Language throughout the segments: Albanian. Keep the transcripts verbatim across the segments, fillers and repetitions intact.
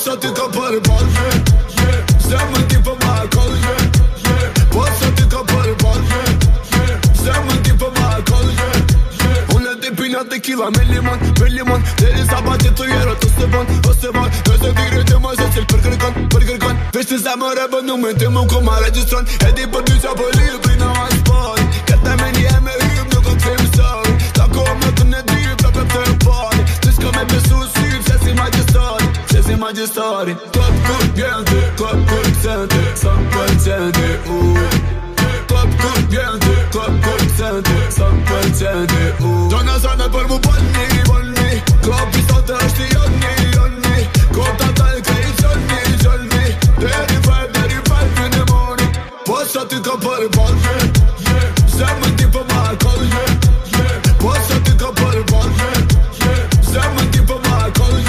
Posso ti capare balje, stiamo tipo Michael, posso ti capare balje, stiamo tipo Michael. Una depina tequila, me limon, me limon. Deri sabahçı tuyero, tosteban, tosteban. Özür dilerim ama sesil pergırgan, pergırgan. Veşti zamara banu me temo como registran. Edi por dünya böyle bina aspan. Katameni emeğim yok aksem sorry. Tako amatın edip tapıp tepar. Dışka me besusi, sesi majestar, sesi majestar. Top kurt geldi, top kurt sende, sampal sende. Top kurt geldi, top kurt sende, sampal sende. Dona sana per mu balni, balni. Klopi sotto sti anni, anni. Conta tal che i giorni, giorni. thirty-five, thirty-five in the morning. Posso ti capare balje, siamo tipo Michael, posso ti capare balje, siamo tipo Michael.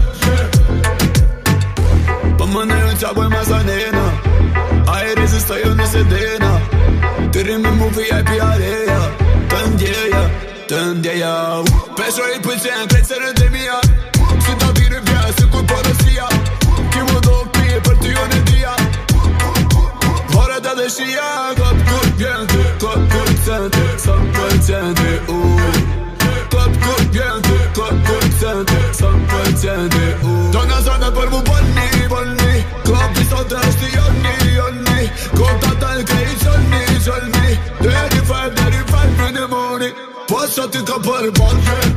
Pamane un ciabo e mazanena, aerei se stai on sedena. Tırımı mu V I P area, tandieya, tandieya. Peşo i pëlqen, krejt se rëndemia. Si ta vire vja, se kur porosia. Ki mu do pije për ty jo në dia. Varet edhe shia, klop kur vjente, klop kur cente, sa për cente, u. Klop kur vjente, klop kur cente, sa për cente, u. Dona zana për mu bolni, bolni. Klop i sot është jonni, jonni. Konta tal krejt jonni, jonni. thirty-five, thirty-five in the morning. Posso ti capare balje,